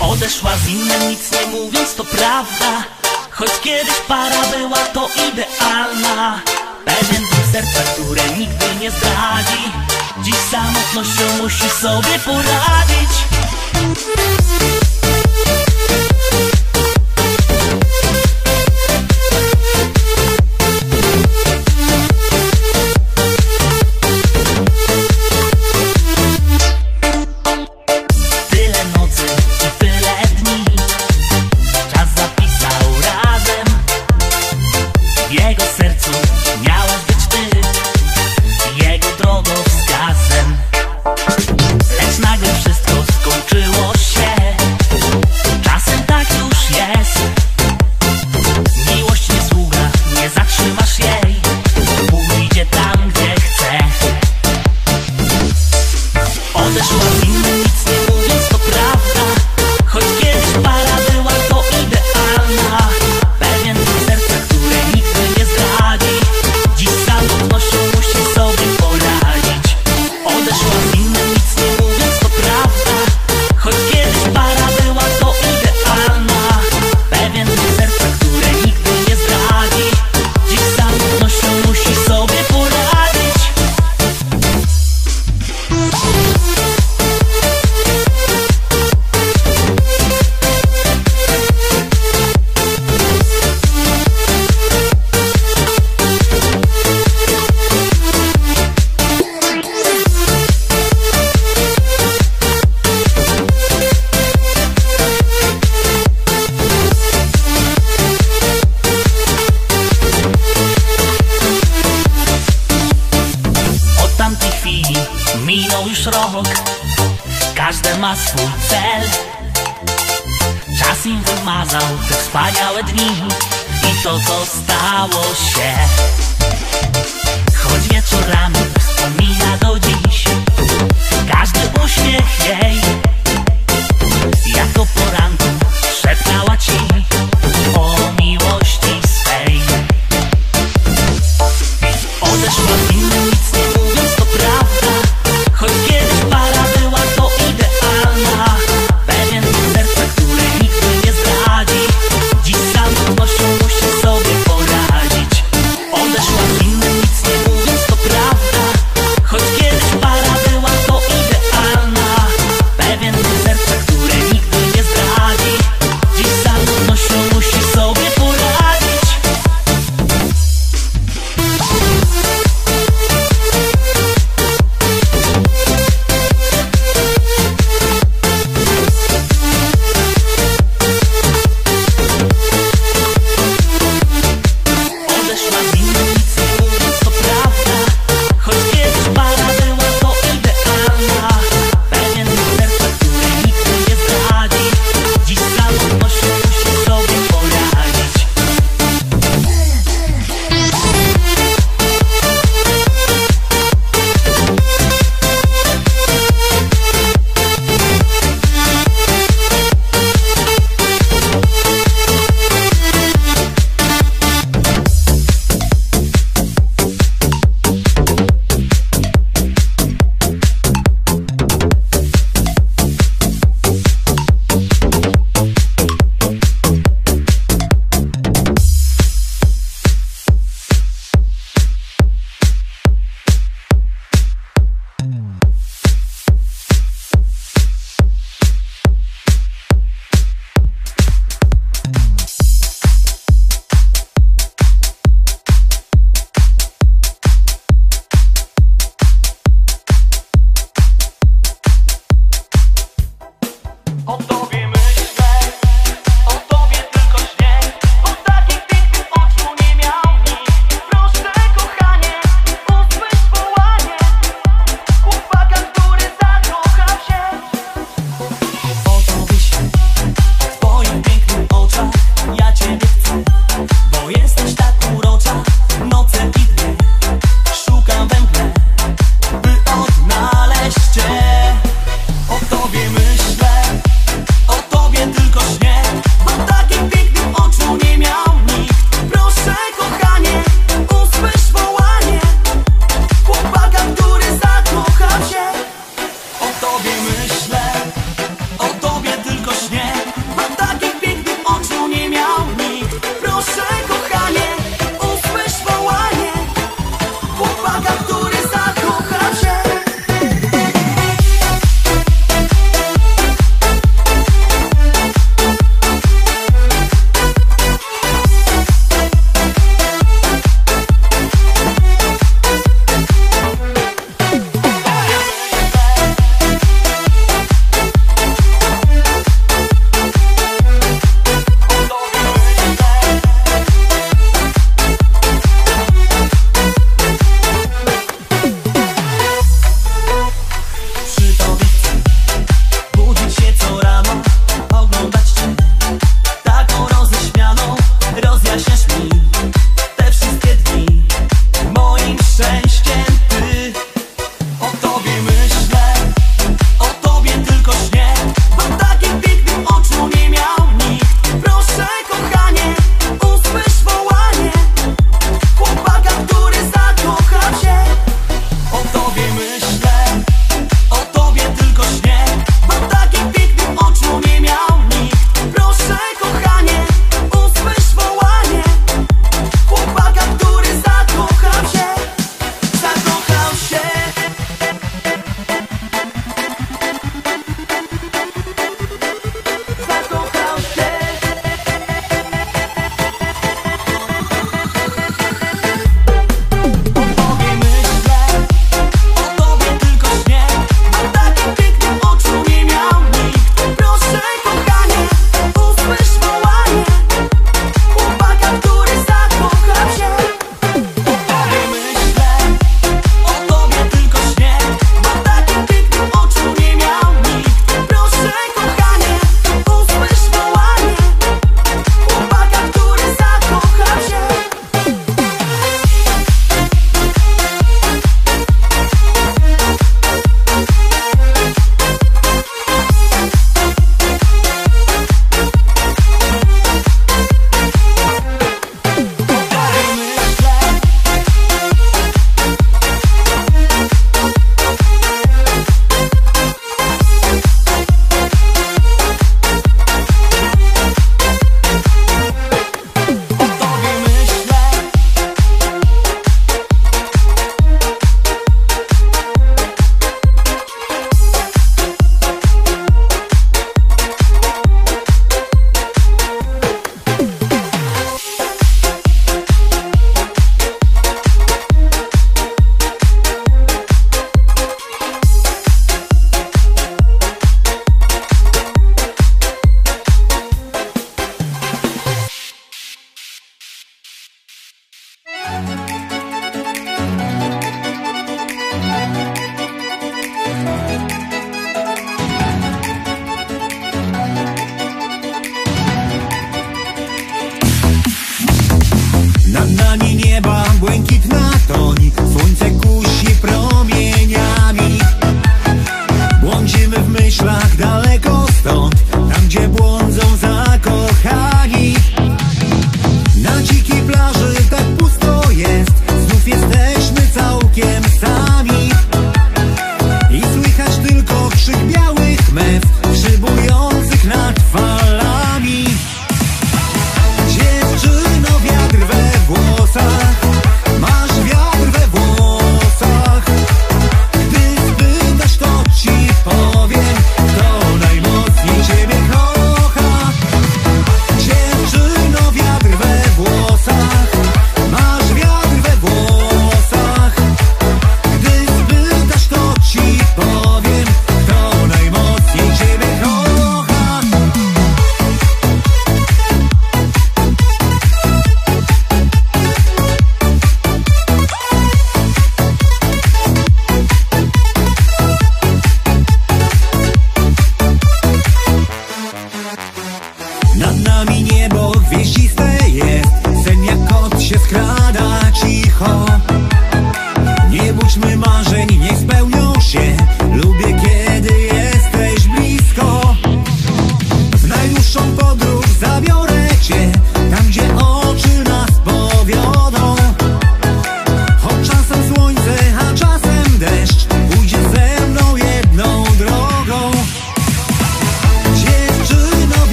Odeszła z innym, nic nie mówiąc, to prawda. Choć kiedyś para była to idealna. Pewien typ serca, które nigdy nie zdradzi. Dziś samotnością musi sobie poradzić. Tyle nocy i tyle dni czas zapisał razem. W jego sercu miałaś być ty, jego drogowskazem. Lecz nagle wszystko skończyło się. Czasem tak już jest. Miłość nie sługa, nie zatrzymasz jej. Pójdzie tam, gdzie chce. Odeszła z innym, nic nie mówiąc, to prawda. Choć kiedyś para była to idealna. Pewien typ serca, które nigdy nie zdradzi. Dziś z samotnością musi sobie poradzić. Odeszła z innym, nic nie mówiąc, to prawda. Choć kiedyś para była to idealna. Pewien typ serca, które nigdy nie zdradzi. Dziś z samotnością musi sobie poradzić. Od tamtej chwili minął już rok. Każdy ma swój cel. Czas im wymazał te wspaniałe dni i to, co stało się. Choć wieczorami wspomina do dziś każdy uśmiech jej. Jak o poranku szeptała ci o miłości swej. Odeszła z innym, nic nie mówiąc, to prawda. Choć kiedyś para była to idealna. Pewien typ serca, które nigdy nie zdradzi. Dziś z samotnością musi sobie poradzić. Odeszła z innym, nic nie mówiąc, to prawda. Choć kiedyś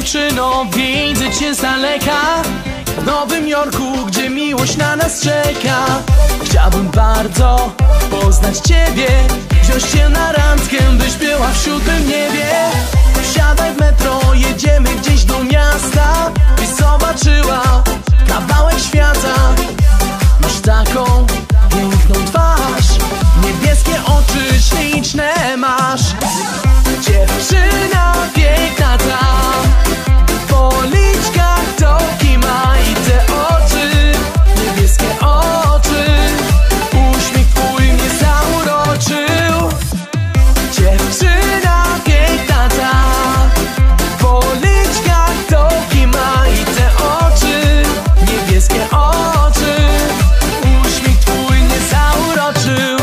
dziewczyno, widzę cię z daleka, w Nowym Jorku, gdzie miłość na nas czeka. Chciałbym bardzo poznać ciebie, wziąć cię na randkę, byś była w siódmym niebie. Wsiadaj w metro, jedziemy gdzieś do miasta, byś zobaczyła kawałek świata. Masz taką piękną twarz, niebieskie oczy śliczne masz. Dziewczyna piękna ta, w policzkach toki ma i te oczy, niebieskie oczy, uśmiech twój mnie zauroczył. Dziewczyna piękna ta, w policzkach toki ma i te oczy, niebieskie oczy, uśmiech twój mnie zauroczył.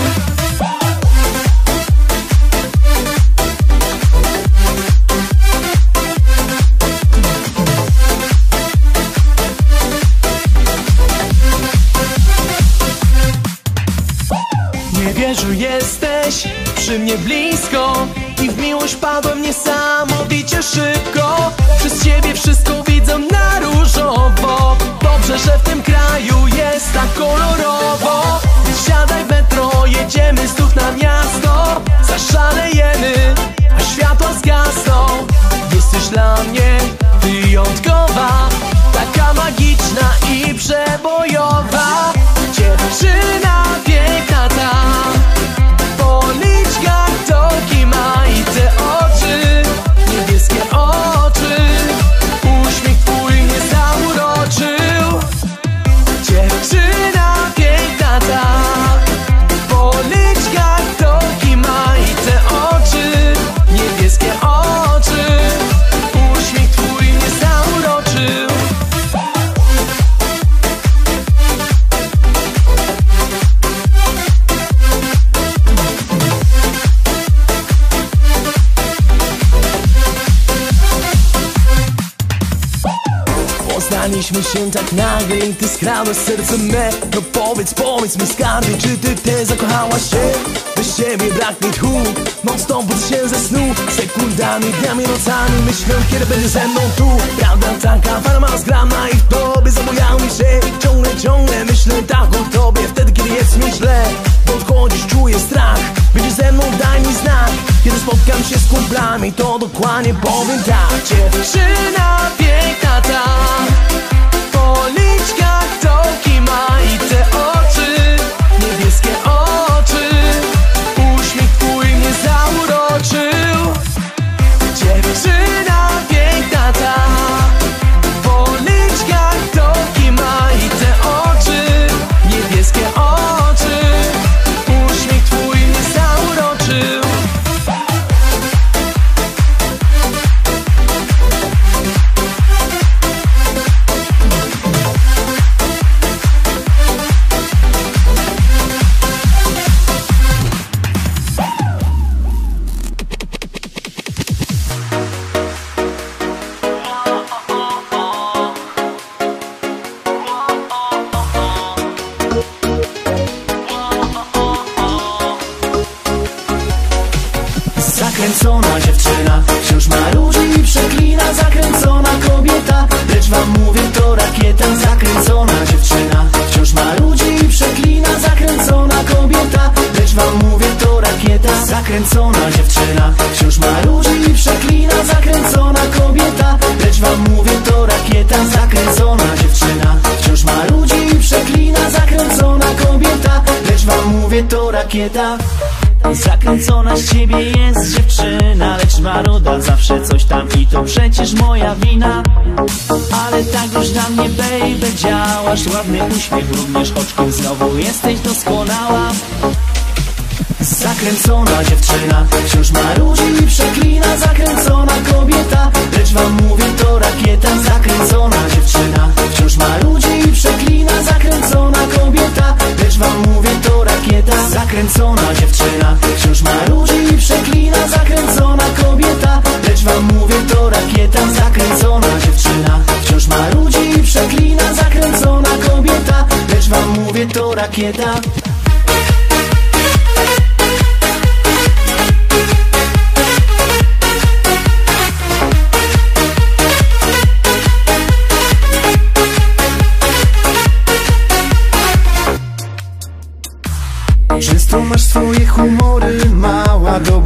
Nie wierzę, jesteś przy mnie blisko i w miłość padłem niesamowicie szybko. Przez ciebie wszystko widzę na różowo. Dobrze, że w tym kraju jest tak kolorowo. Siadaj w metro, jedziemy znów na miasto. Zaszalejemy, a światła zgasną. Jesteś dla mnie wyjątkowa, taka magiczna i przebojowa. Dziewczyna piękna ta, w policzkach toki ma i te oczy, niebieskie oczy, uśmiech twój mnie zauroczył. Dziewczyna piękna ta, w policzkach toki ma i te oczy, niebieskie oczy, uśmiech twój mnie zauroczył. Poznaliśmy się tak nagle i ty skradłaś serce me. No powiedz mi skarbie, czy ty też zakochałaś się? Bez ciebie brak mi tchu, non-stop budzę się ze snu. Sekundami, dniami, nocami myślę, kiedy będzie ze mną tu. Prawda taka farma zgrana i w tobie zabujał mi się. Ciągle myślę tak o tobie, wtedy kiedy jest mi źle. Podchodzisz, czuję strach, będziesz ze mną, daj mi znak. Kiedy spotkam się z kumplami, to dokładnie powiem tak. Dziewczyna piękna ta, w policzkach toki ma i te oczy, niebieskie oczy, uśmiech twój mnie zauroczył. Dziewczyna piękna ta, w policzkach toki ma i te oczy, niebieskie oczy, uśmiech twój mnie zauroczył. Zakręcona dziewczyna wciąż marudzi i przeklina. Zakręcona kobieta, lecz wam mówię, to rakieta. Zakręcona dziewczyna wciąż marudzi i przeklina. Zakręcona kobieta, lecz wam mówię, to rakieta. Zakręcona dziewczyna wciąż marudzi i przeklina. Zakręcona kobieta, lecz wam mówię, to rakieta. Zakręcona dziewczyna wciąż marudzi i przeklina. Zakręcona kobieta, lecz wam mówię, to rakieta. Zakręcona z ciebie jest dziewczyna, lecz maruda zawsze coś tam i to przecież moja wina. Ale tak już na mnie, baby, działasz. Ładny uśmiech, również oczkiem, znowu jesteś doskonała. Zakręcona dziewczyna wciąż marudzi i przeklina. Zakręcona kobieta, lecz wam mówię, to rakieta. Zakręcona dziewczyna wciąż marudzi i przeklina. Zakręcona kobieta, lecz wam mówię, to rakieta. Zakręcona dziewczyna wciąż marudzi i przeklina. Zakręcona kobieta, lecz wam mówię, to rakieta. Zakręcona dziewczyna wciąż marudzi i przeklina. Zakręcona kobieta, lecz wam mówię, to rakieta.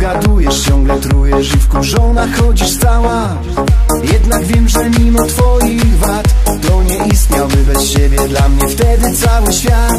dogadujesz, ciągle trujesz i wkurzona chodzisz cała. Jednak wiem, że mimo twoich wad to nie istniałby bez siebie dla mnie wtedy cały świat.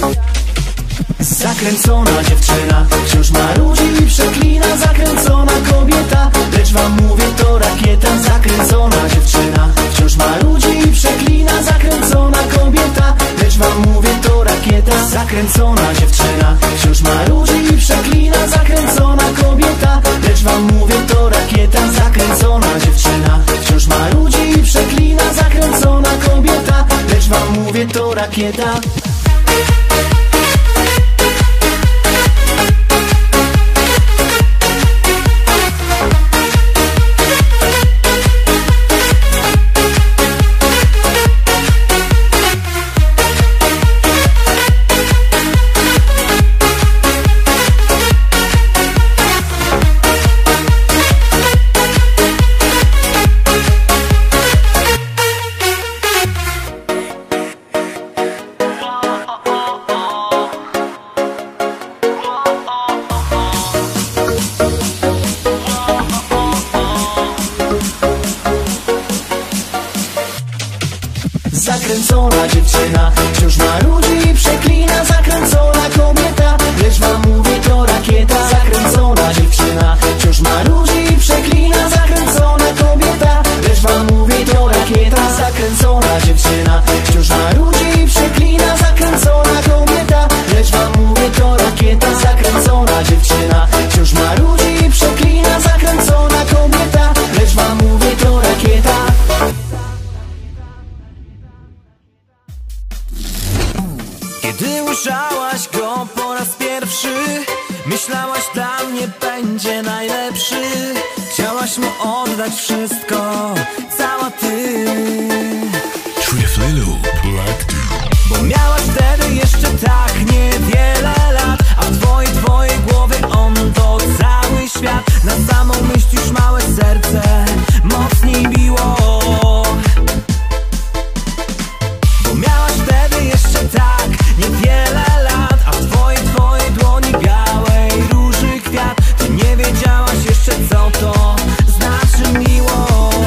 Zakręcona dziewczyna wciąż marudzi i przeklina. Zakręcona kobieta, lecz wam mówię, to rakieta. Zakręcona dziewczyna wciąż marudzi i przeklina. Zakręcona kobieta, lecz wam mówię, to rakieta. Zakręcona dziewczyna wciąż marudzi i przeklina. Zakręcona kobieta, lecz wam mówię, to rakieta. Zakręcona dziewczyna wciąż marudzi i przeklina. Zakręcona kobieta, lecz wam mówię, to rakieta. Zakręcona dziewczyna wciąż marudzi i przeklina. Zakręcona kobieta, lecz wam mówię, to rakieta. Zakręcona dziewczyna wciąż marudzi i przeklina. Zakręcona kobieta, lecz wam mówię, to rakieta. Zakręcona dziewczyna wciąż marudzi i przeklina. Zakręcona kobieta, lecz wam mówię, to rakieta. Zakręcona dziewczyna wciąż marudzi i przeklina. Zakręcona kobieta, lecz wam mówię, to rakieta. Kiedy ujrzałaś go po raz pierwszy, myślałaś, dla mnie będzie najlepszy. Chciałaś mu oddać wszystko, cała ty. Bo miałaś wtedy jeszcze tak niewiele lat, a w twojej głowie on to cały świat. Na samą myśl już małe serce mocniej biło. Bo miałaś wtedy jeszcze tak niewiele lat, a w twojej dłoni białej róży kwiat. Ty nie wiedziałaś jeszcze, co to znaczy miłość.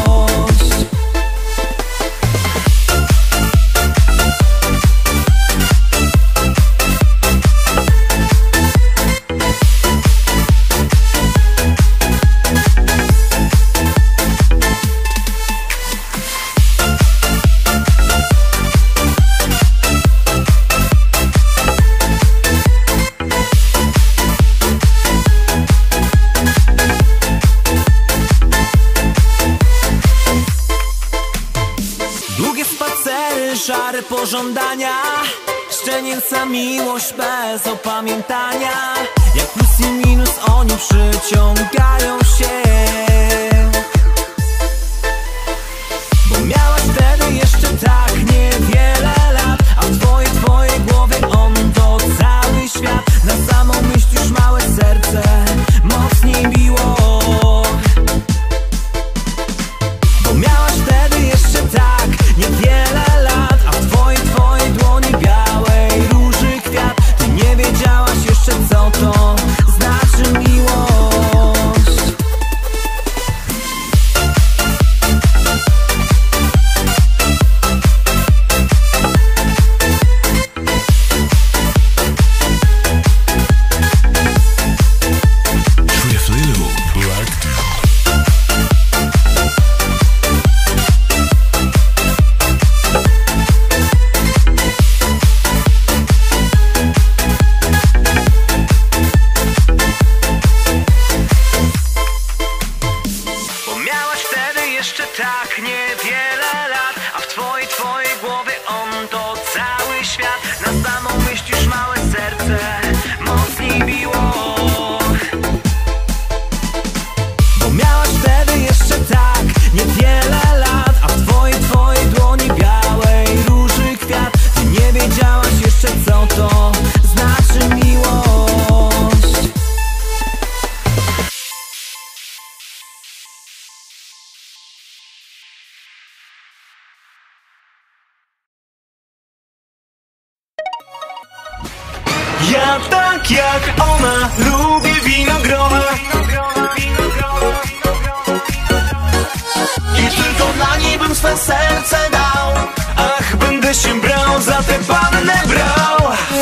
Długie spacery, szare pożądania, szczenięca miłość bez opamiętania. Jak plus i minus oni przyciągają się. Bo miałaś wtedy jeszcze tak niewiele lat, a w twojej głowie on to cały świat. Na samą myśl już małe serce mocniej biło. Bo miałaś wtedy jeszcze tak niewiele lat, a w twojej dłoni białej róży kwiat. Ty nie wiedziałaś jeszcze, co to znaczy miłość. Bo miałaś wtedy jeszcze tak niewiele lat, a w twojej głowie on to cały świat. Na samą myśl już małe serce mocniej biło. Bo miałaś wtedy jeszcze tak niewiele lat, a w twojej dłoni białej róży kwiat. Ty nie wiedziałaś jeszcze, co to znaczy miłość. tak jak ona lubię winogrona. I tylko dla niej bym swe serce dał. Ach, będę się brał, za tę pannę brał.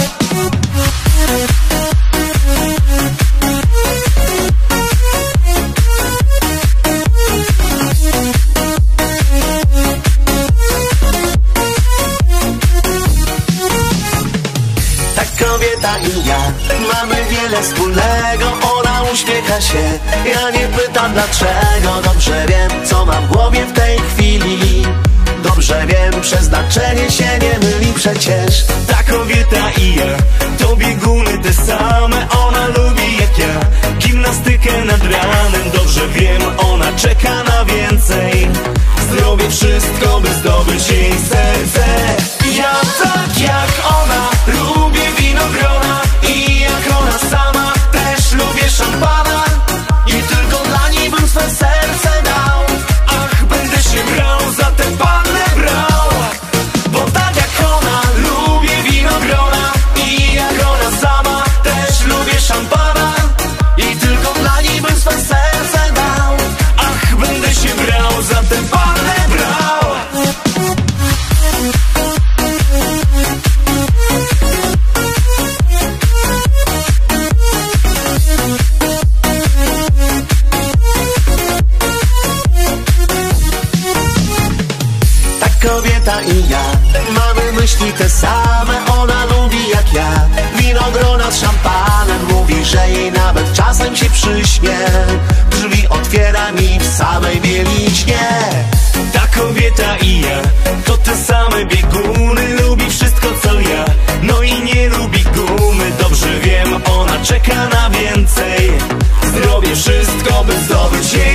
Kobieta i ja mamy wiele wspólnego. Ona uśmiecha się, ja nie pytam dlaczego. Dobrze wiem, co mam w głowie w tej chwili. Dobrze wiem, przeznaczenie się nie myli przecież. Ta kobieta i ja to bieguny te same. Ona lubi jak ja gimnastykę nad ranem. Dobrze wiem, ona czeka na więcej. Zrobię wszystko, by zdobyć jej serce. Ja tak jak ona lubię winogrona. I jak ona sama też lubię szampana. I tylko dla niej bym swe serce dał. Ach, będę się brał, za tę pannę brał. Bo tak jak ona lubię winogrona. I jak ona sama też lubię szampana. I tylko dla niej bym swe serce dał. Ach, będę się brał, za tę pannę brał. Kobieta i ja mamy myśli te same. Ona lubi jak ja winogrona z szampanem. Mówi, że jej nawet czasem się przyśnie. Drzwi otwiera mi w samej bieliźnie. Ta kobieta i ja to te same bieguny. Lubi wszystko co ja, no i nie lubi gumy. Dobrze wiem, ona czeka na więcej. Zrobię wszystko, by zdobyć jej